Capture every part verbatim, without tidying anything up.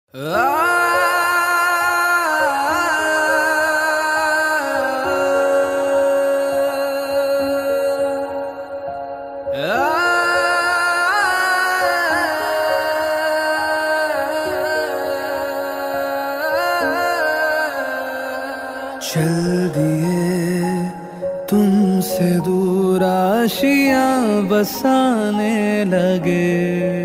चल दिए तुमसे दूर आशियां बसाने लगे,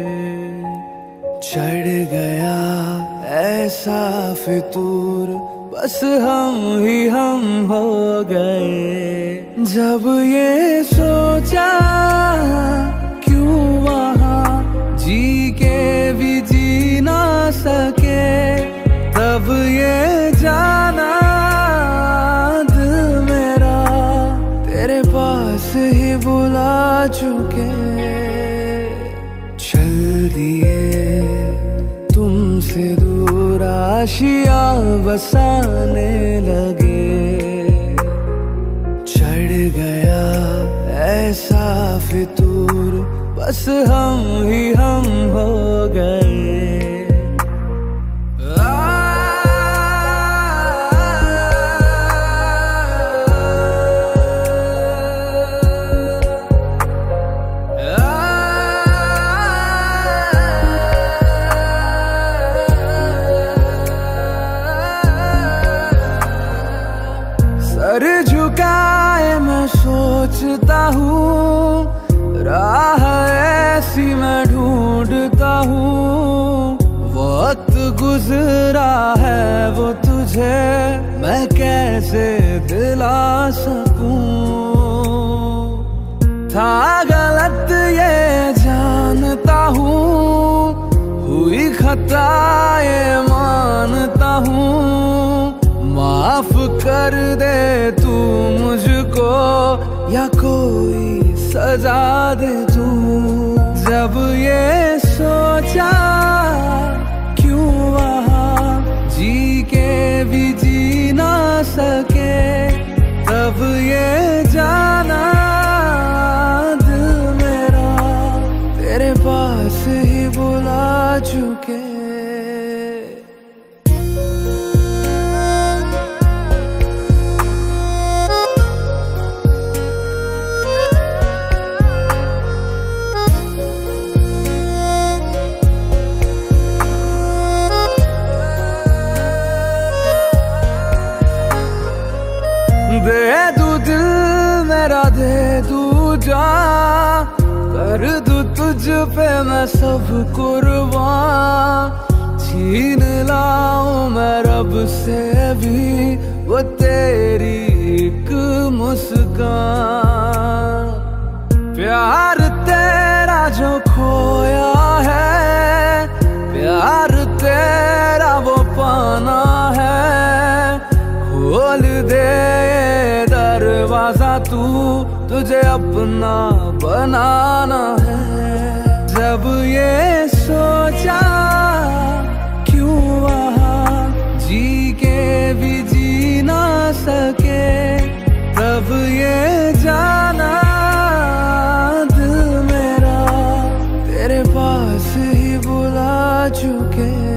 चढ़ गया ऐसा फितूर बस हम ही हम हो गए। जब ये सोचा क्यों वहाँ जी के भी जी ना सके, तब ये जाना दिल मेरा तेरे पास ही बुला चुके। चल दिए तुमसे दूर आशियां बसाने लगे, चढ़ गया ऐसा फितूर बस हम ही हम हो गए। सर झुकाए मैं सोचता हूँ, राह ऐसी मैं ढूंढता हूँ। वक्त गुजरा है वो तुझे मैं कैसे दिला सकूं। था गलत ये जानता हूँ, हुई खता ये मानता हूँ। माफ कर दे तू मुझको या कोई सजा दे तू। जब ये सोचा क्यों वहाँ जी के भी जी ना सके, तब ये जाना दिल मेरा तेरे पास ही बुला चुके। दे दू दिल मेरा दे दू जा, कर दू तुझ पे मैं सब कुर्बान। छीन लाऊं मैं रब से भी वो तेरी एक मुस्कान। प्यार तेरा जो खोया है, प्यार तेरा वो पाना है। खोल दे दरवाजा तू, तुझे अपना बनाना है। जब ये सोचा क्यों वहाँ जी के भी जी ना सके, तब ये जाना दिल मेरा तेरे पास ही बुला चुके।